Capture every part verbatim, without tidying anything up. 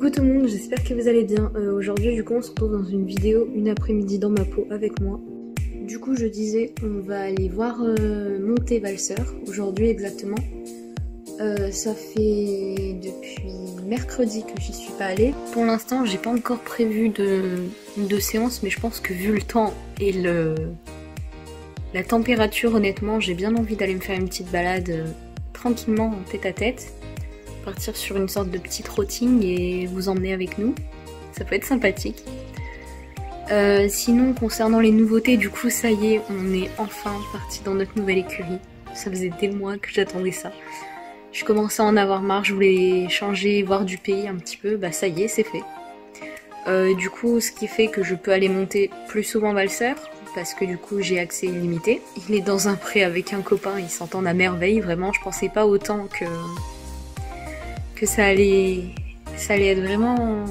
Coucou tout le monde, j'espère que vous allez bien. Euh, Aujourd'hui du coup on se retrouve dans une vidéo, une après-midi dans ma peau avec moi. Du coup je disais on va aller voir euh, monter Valseur aujourd'hui exactement. Euh, ça fait depuis mercredi que j'y suis pas allée. Pour l'instant j'ai pas encore prévu de, de séance, mais je pense que vu le temps et le la température, honnêtement j'ai bien envie d'aller me faire une petite balade euh, tranquillement en tête à tête. Partir sur une sorte de petit trotting et vous emmener avec nous, ça peut être sympathique. Euh, sinon concernant les nouveautés, du coup ça y est, on est enfin parti dans notre nouvelle écurie. Ça faisait des mois que j'attendais ça. Je commençais à en avoir marre, je voulais changer, voir du pays un petit peu, bah ça y est, c'est fait. Euh, du coup ce qui fait que je peux aller monter plus souvent Valseur, parce que du coup j'ai accès illimité. Il est dans un pré avec un copain, ils s'entendent à merveille, vraiment je pensais pas autant que... que ça allait, ça allait être vraiment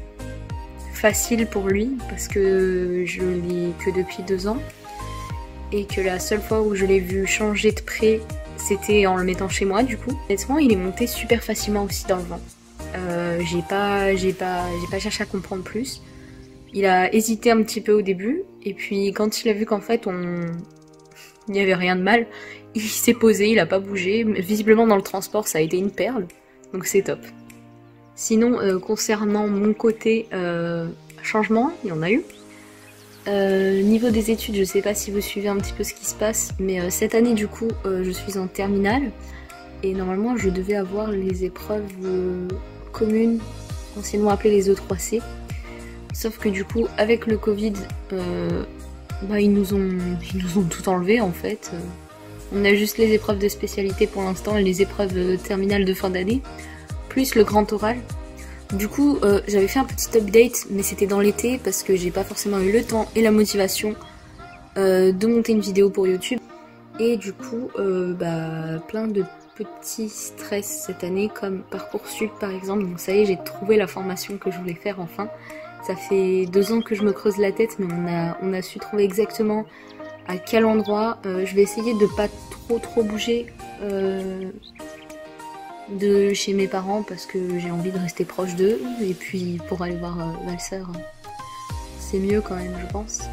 facile pour lui parce que je l'ai que depuis deux ans et que la seule fois où je l'ai vu changer de pré c'était en le mettant chez moi du coup. Honnêtement il est monté super facilement aussi dans le vent. Euh, j'ai pas, j'ai pas, j'ai pas cherché à comprendre plus. Il a hésité un petit peu au début et puis quand il a vu qu'en fait on... il n'y avait rien de mal, il s'est posé, il a pas bougé. Visiblement dans le transport ça a été une perle. Donc c'est top. Sinon, euh, concernant mon côté euh, changement, il y en a eu. Euh, niveau des études, je sais pas si vous suivez un petit peu ce qui se passe, mais euh, cette année du coup, euh, je suis en terminale. Et normalement, je devais avoir les épreuves euh, communes, anciennement appelées les E trois C. Sauf que du coup, avec le Covid, euh, bah, ils, nous ont, ils nous ont tout enlevé en fait. On a juste les épreuves de spécialité pour l'instant et les épreuves terminales de fin d'année, plus le grand oral. Du coup, euh, j'avais fait un petit update, mais c'était dans l'été parce que j'ai pas forcément eu le temps et la motivation euh, de monter une vidéo pour YouTube. Et du coup, euh, bah, plein de petits stress cette année, comme Parcoursup par exemple. Donc ça y est, j'ai trouvé la formation que je voulais faire enfin. Ça fait deux ans que je me creuse la tête, mais on a, on a su trouver exactement à quel endroit. Euh, je vais essayer de pas trop trop bouger euh, de chez mes parents parce que j'ai envie de rester proche d'eux, et puis pour aller voir euh, Valseur c'est mieux quand même je pense.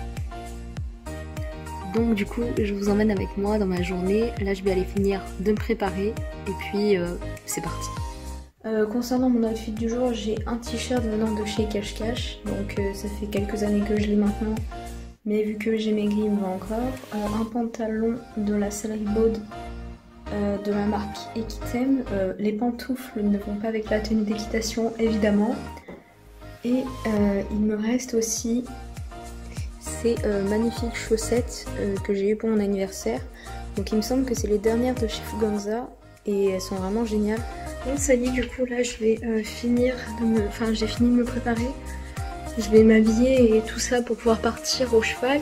Donc du coup je vous emmène avec moi dans ma journée. Là je vais aller finir de me préparer et puis euh, c'est parti. Euh, concernant mon outfit du jour, j'ai un t-shirt venant de chez Cache Cache, donc euh, ça fait quelques années que je l'ai maintenant. Mais vu que j'ai maigri, il me va encore. Euh, un pantalon de la sellerie Baude euh, de la marque Equitem. Euh, les pantoufles ne vont pas avec la tenue d'équitation évidemment. Et euh, il me reste aussi ces euh, magnifiques chaussettes euh, que j'ai eu pour mon anniversaire. Donc il me semble que c'est les dernières de chez Fuganza et elles sont vraiment géniales. Bon ça y est, du coup là je vais euh, finir de me... Enfin j'ai fini de me préparer. Je vais m'habiller et tout ça pour pouvoir partir au cheval.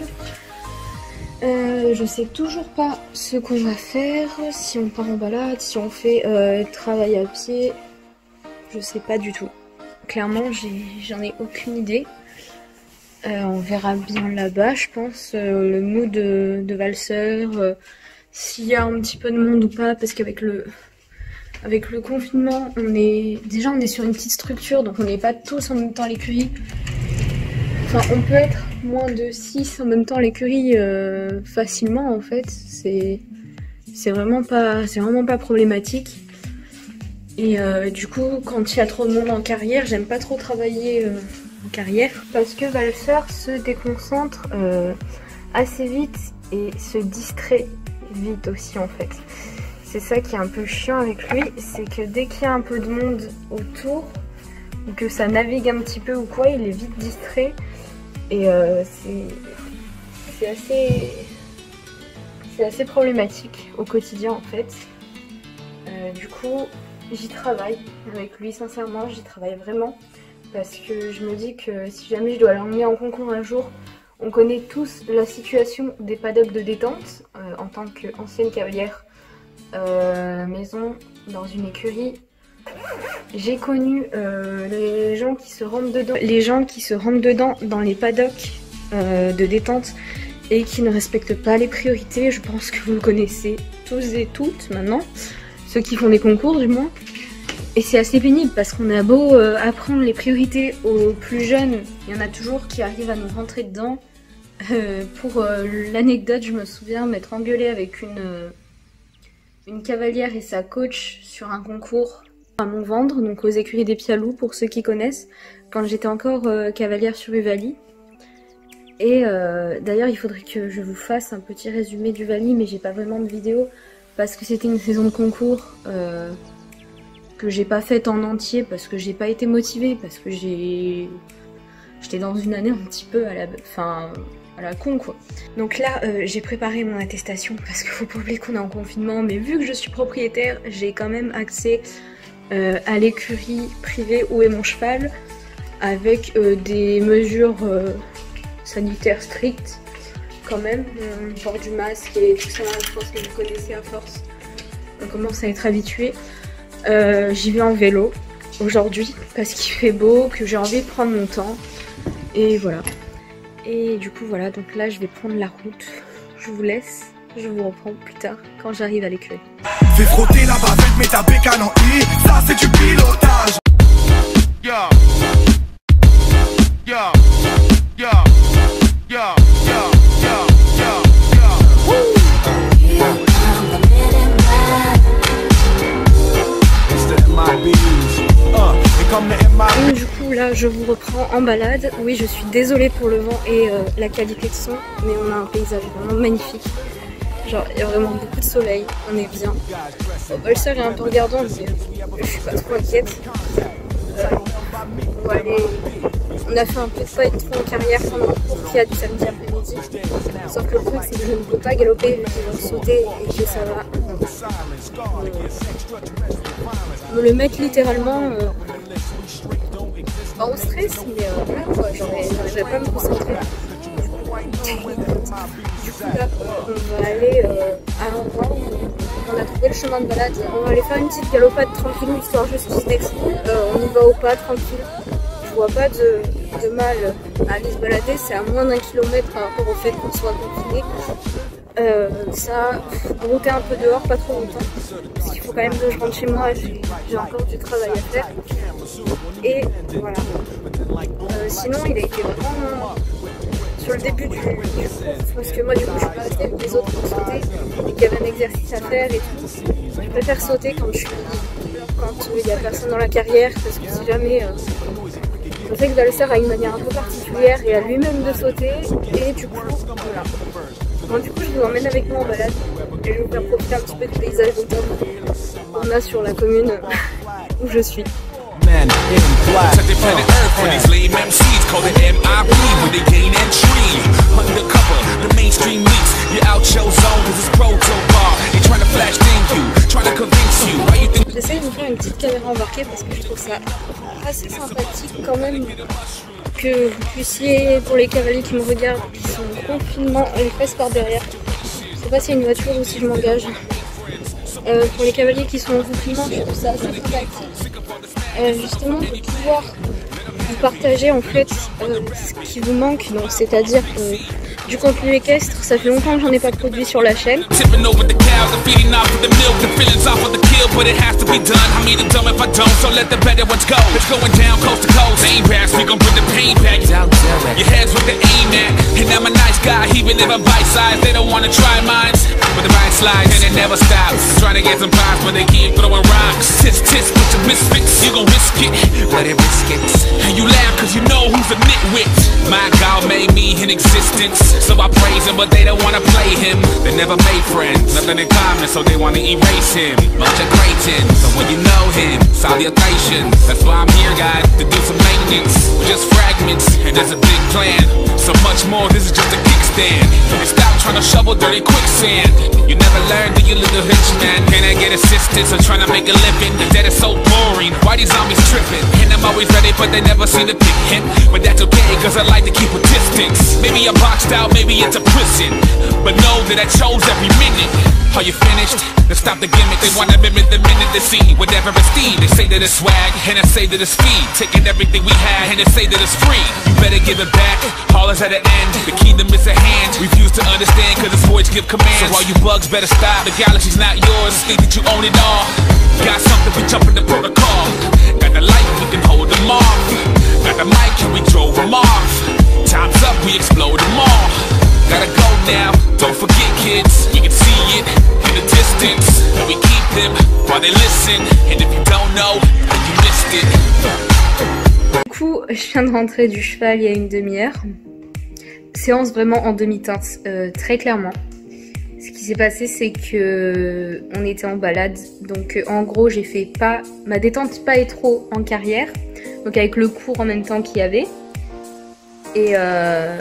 Euh, je sais toujours pas ce qu'on va faire, si on part en balade, si on fait euh, travail à pied. Je sais pas du tout. Clairement, j'en ai, ai aucune idée. Euh, on verra bien là-bas, je pense, euh, le mood de, de Valseur, euh, s'il y a un petit peu de monde ou pas, parce qu'avec le... Avec le confinement, on est déjà on est sur une petite structure, donc on n'est pas tous en même temps à l'écurie. Enfin, on peut être moins de six en même temps à l'écurie euh, facilement en fait. C'est c'est vraiment pas c'est vraiment pas problématique. Et euh, du coup, quand il y a trop de monde en carrière, j'aime pas trop travailler euh, en carrière parce que Valseur se déconcentre euh, assez vite et se distrait vite aussi en fait. C'est ça qui est un peu chiant avec lui, c'est que dès qu'il y a un peu de monde autour, ou que ça navigue un petit peu ou quoi, il est vite distrait. Et euh, c'est assez, c'est assez problématique au quotidien en fait. Euh, du coup, j'y travaille avec lui, sincèrement, j'y travaille vraiment. Parce que je me dis que si jamais je dois l'emmener en concours un jour, on connaît tous la situation des paddocks de détente euh, en tant qu'ancienne cavalière. Euh, maison dans une écurie, j'ai connu euh, les gens qui se rentrent dedans, les gens qui se rentrent dedans dans les paddocks euh, de détente et qui ne respectent pas les priorités. Je pense que vous le connaissez tous et toutes maintenant, ceux qui font des concours du moins. Et c'est assez pénible parce qu'on a beau euh, apprendre les priorités aux plus jeunes, il y en a toujours qui arrivent à nous rentrer dedans. Euh, pour euh, l'anecdote, je me souviens m'être engueulée avec une, euh, une cavalière et sa coach sur un concours à Montvendre, donc aux écuries des Pialous pour ceux qui connaissent, quand j'étais encore euh, cavalière sur Uvalie. Et euh, d'ailleurs il faudrait que je vous fasse un petit résumé d'Uvalie, mais j'ai pas vraiment de vidéo parce que c'était une saison de concours euh, que j'ai pas faite en entier parce que j'ai pas été motivée, parce que j'ai j'étais dans une année un petit peu à la enfin à la con quoi. Donc là euh, j'ai préparé mon attestation parce qu'il faut pas oublier qu'on est en confinement, mais vu que je suis propriétaire, j'ai quand même accès euh, à l'écurie privée où est mon cheval avec euh, des mesures euh, sanitaires strictes quand même, on porte du masque et tout ça, je pense que vous connaissez à force, on commence à être habitué. Euh, j'y vais en vélo aujourd'hui parce qu'il fait beau, que j'ai envie de prendre mon temps et voilà. Et du coup voilà, donc là je vais prendre la route, je vous laisse, je vous reprends plus tard quand j'arrive à l'écurie. Fais frotter la bavette, mets ta bécane en I, ça c'est du pilotage. Yo. Yo. Yo. Yo. Yo. Yo. Yo. Yo. Et du coup là je vous reprends en balade. Oui, je suis désolée pour le vent et euh, la qualité de son, mais on a un paysage vraiment magnifique. Genre il y a vraiment beaucoup de soleil, on est bien. Bon, Valser est un peu regardant, mais je suis pas trop inquiète. Euh, on va aller... On a fait un peu de fight en carrière pendant le cours qu'il y a du samedi après-midi. Sauf que le truc c'est que je ne peux pas galoper, je vais sauter et que ça va me le mettre littéralement euh, pas au stress, mais euh, voilà quoi, j'arriverai pas à me concentrer. Du coup là on va aller euh, à l'endroit où on a trouvé le chemin de balade. On va aller faire une petite galopade tranquille, histoire juste euh, on y va au pas tranquille. Je vois pas de, de mal à aller se balader, c'est à moins d'un kilomètre par rapport au fait qu'on soit confiné. Euh, ça, brouter un peu dehors, pas trop longtemps, parce qu'il faut quand même que je rentre chez moi, j'ai encore du travail à faire. Et voilà. Euh, sinon, il a été vraiment sur le début du, du cours, parce que moi du coup je suis pas restée avec les autres pour sauter, et qu'il y avait un exercice à faire et tout. Je préfère sauter quand je suis quand il n'y a personne dans la carrière, parce que si jamais euh, je sais que Valser a une manière un peu particulière et à lui-même de sauter, et du coup voilà. Bon, du coup je vous emmène avec moi en balade et je vais vous faire profiter un petit peu du paysage d'automne qu'on a sur la commune où je suis. Men in black. To the planet Earth when these lame M Cs call it M I B when they gain entry. Undercover, the mainstream leaks. You're out your zone, this is protocol. They trying to flash think you, trying to convince you. Why you think... J'essaie de vous faire une petite caméra embarquée parce que je trouve ça assez sympathique quand même que vous puissiez, pour les cavaliers qui me regardent, qui sont en confinement, les fesses par derrière. Je sais pas s'il y a une voiture ou si je m'engage. Euh, pour les cavaliers qui sont en confinement, je trouve ça assez sympathique. Euh, justement de pouvoir vous partager en fait euh, ce qui vous manque, donc c'est-à-dire euh, du contenu équestre. Ça fait longtemps que j'en ai pas produit sur la chaîne. Let it risk it. And you laugh cause you know who's a nitwit. My God made me in existence, so I praise him, but they don't wanna play him. They never made friends, nothing in common, so they wanna erase him. Bunch of Creighton, so when you know him, salutations. That's why I'm here, guys, to do some maintenance. Just fragments, and there's a big plan. So much more, this is just a kickstand. And stop trying to shovel dirty quicksand. You never learn, do you little hitch man? Can I get assistance? I'm trying to make a living, the debt is so boring. Why these zombies tripping? And I'm always ready, but they never seem to pick him. But that's okay, cause I like to keep a distance. Maybe I'm boxed out, maybe it's a prison, but know that I chose every minute. Are you finished? Then stop the gimmick. They wanna mimic the minute they see whatever it's Steve. They say that it's swag, and I say that it's speed. Taking everything we had, and they say that it's free. You better give it back, all is at an end. The kingdom is at hand. Refuse to understand, cause it's voice give commands. So all you bugs better stop. The galaxy's not yours, think that you own it all. Got something, we jump in the protocol. Got the light, we can hold them off. Got the mic, and we drove them off. Time's up, we explode them all. Gotta go now, don't forget kids, you can see it in the distance. And we keep them while they listen, and if you don't know, then you missed it. Du coup, je viens de rentrer du cheval il y a une demi-heure. Séance vraiment en demi-teinte, euh, très clairement. Ce qui s'est passé, c'est que on était en balade, donc euh, en gros j'ai fait pas ma détente pas et trop en carrière, donc avec le cours en même temps qu'il y avait. Et euh,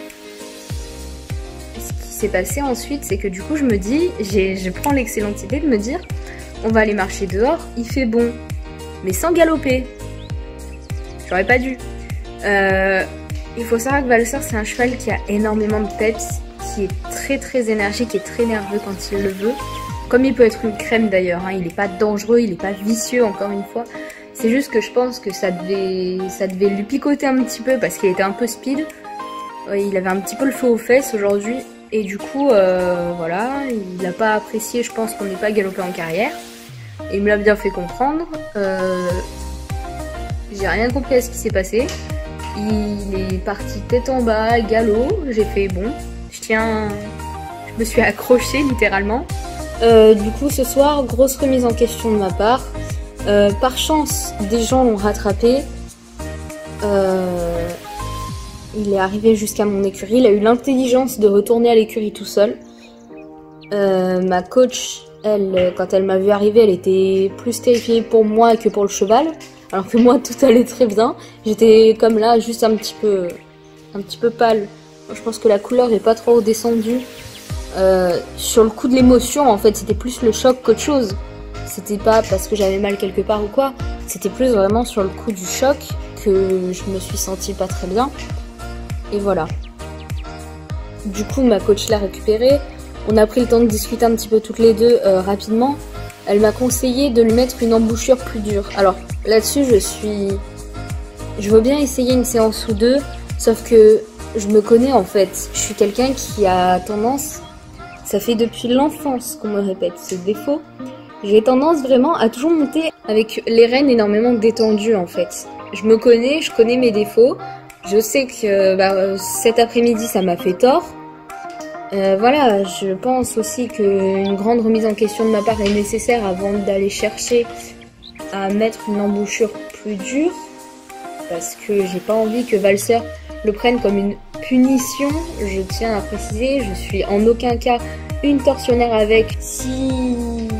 ce qui s'est passé ensuite, c'est que du coup je me dis, je prends l'excellente idée de me dire, on va aller marcher dehors, il fait bon, mais sans galoper. J'aurais pas dû. Euh, il faut savoir que Valser, c'est un cheval qui a énormément de peps, qui est très très énergique et très nerveux quand il le veut. Comme il peut être une crème d'ailleurs, hein. Il n'est pas dangereux, il n'est pas vicieux encore une fois. C'est juste que je pense que ça devait, ça devait lui picoter un petit peu parce qu'il était un peu speed. Il avait un petit peu le feu aux fesses aujourd'hui. Et du coup, euh, voilà, il n'a pas apprécié, je pense qu'on n'est pas galopé en carrière. Et il me l'a bien fait comprendre. Euh, J'ai rien compris à ce qui s'est passé. Il est parti tête en bas, galop. J'ai fait bon, je tiens... Je me suis accrochée littéralement. Euh, du coup, ce soir, grosse remise en question de ma part. Euh, par chance, des gens l'ont rattrapé. Euh, il est arrivé jusqu'à mon écurie. Il a eu l'intelligence de retourner à l'écurie tout seul. Euh, ma coach, elle, quand elle m'a vu arriver, elle était plus terrifiée pour moi que pour le cheval. Alors que moi, tout allait très bien. J'étais comme là, juste un petit peu, un petit peu pâle. Je pense que la couleur n'est pas trop redescendue. Euh, sur le coup de l'émotion, en fait, c'était plus le choc qu'autre chose. C'était pas parce que j'avais mal quelque part ou quoi. C'était plus vraiment sur le coup du choc que je me suis sentie pas très bien. Et voilà. Du coup, ma coach l'a récupéré. On a pris le temps de discuter un petit peu toutes les deux euh, rapidement. Elle m'a conseillé de lui mettre une embouchure plus dure. Alors là-dessus, je suis... Je veux bien essayer une séance ou deux, sauf que je me connais en fait. Je suis quelqu'un qui a tendance... Ça fait depuis l'enfance qu'on me répète ce défaut. J'ai tendance vraiment à toujours monter avec les rênes énormément détendues en fait. Je me connais, je connais mes défauts. Je sais que bah, cet après-midi ça m'a fait tort. Euh, voilà, je pense aussi qu'une grande remise en question de ma part est nécessaire avant d'aller chercher à mettre une embouchure plus dure. Parce que j'ai pas envie que Valser le prenne comme une punition. Je tiens à préciser, je suis en aucun cas une tortionnaire avec. Si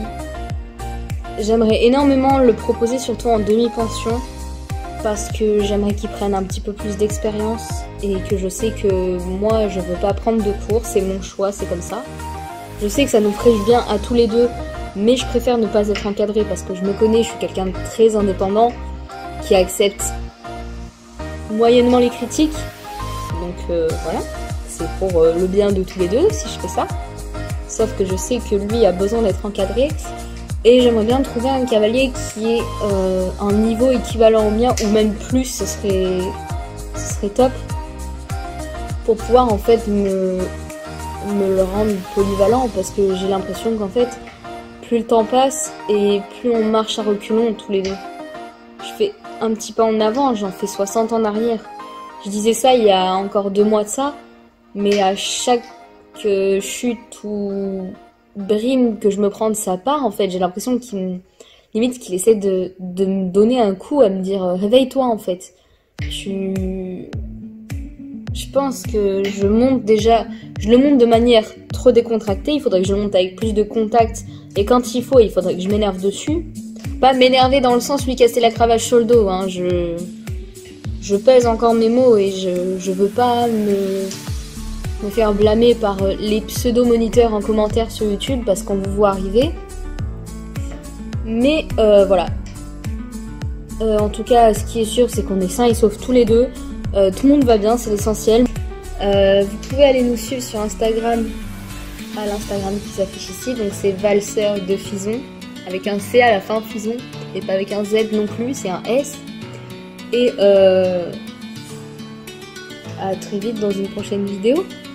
j'aimerais énormément le proposer, surtout en demi-pension, parce que j'aimerais qu'il prenne un petit peu plus d'expérience et que je sais que moi je veux pas prendre de cours, c'est mon choix, c'est comme ça. Je sais que ça nous ferait du bien à tous les deux, mais je préfère ne pas être encadrée parce que je me connais, je suis quelqu'un de très indépendant qui accepte moyennement les critiques. Donc euh, voilà, c'est pour euh, le bien de tous les deux si je fais ça. Sauf que je sais que lui a besoin d'être encadré. Et j'aimerais bien trouver un cavalier qui ait euh, un niveau équivalent au mien, ou même plus, ce serait, ce serait top. Pour pouvoir en fait me, me le rendre polyvalent, parce que j'ai l'impression qu'en fait, plus le temps passe et plus on marche à reculons tous les deux. Je fais un petit pas en avant, j'en fais soixante en arrière. Je disais ça il y a encore deux mois de ça, mais à chaque euh, chute ou brime que je me prends de sa part, en fait, j'ai l'impression qu'il me... limite qu'il essaie de, de me donner un coup, à me dire euh, réveille-toi en fait. Je... je pense que je monte déjà, je le monte de manière trop décontractée, il faudrait que je le monte avec plus de contact, et quand il faut, il faudrait que je m'énerve dessus. Pas m'énerver dans le sens lui casser la cravache sur le dos, hein. je... je pèse encore mes mots et je, je veux pas me... me faire blâmer par les pseudo-moniteurs en commentaire sur YouTube parce qu'on vous voit arriver. Mais euh, voilà. Euh, en tout cas, ce qui est sûr, c'est qu'on est sains et saufs tous les deux. Euh, tout le monde va bien, c'est l'essentiel. Euh, vous pouvez aller nous suivre sur Instagram, à l'Instagram qui s'affiche ici. Donc c'est Valseur de Fison, avec un C à la fin, Fison, et pas avec un Z non plus, c'est un S. Et euh, à très vite dans une prochaine vidéo.